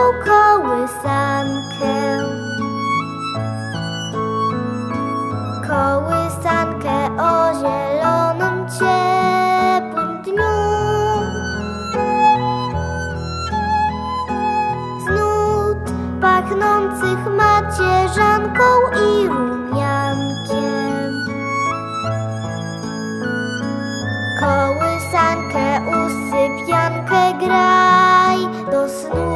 kołysankę. Kołysankę o zielonym, ciepłym dniu. Z nut pachnących macierzanką i rumiankiem. Kołysankę, usypiankę, graj do snu.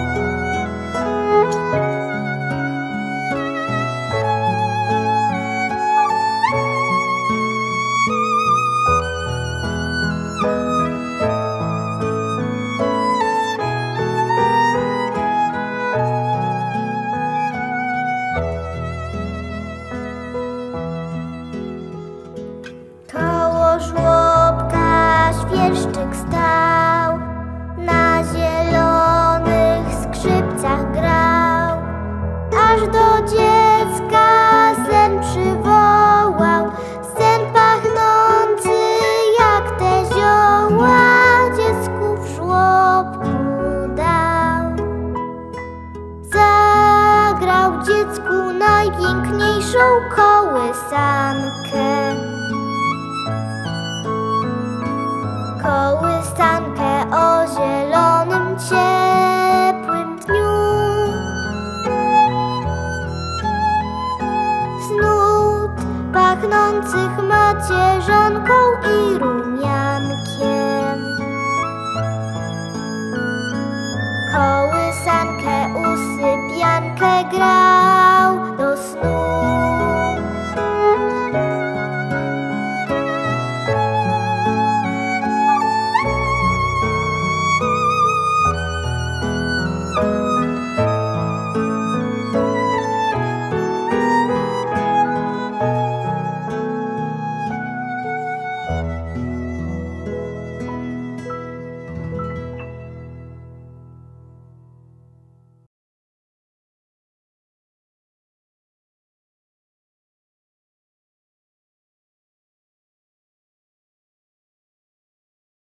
Koło żłobka świerszczyk stał, na zielonych skrzypcach grał, aż do dziecka sen przywołał, sen pachnący jak te zioła, dziecku w żłobku dał. Zagrał dziecku najpiękniejszą kołysankę. Kołysankę o zielonym, ciepłym dniu. Z nut pachnących macierzanką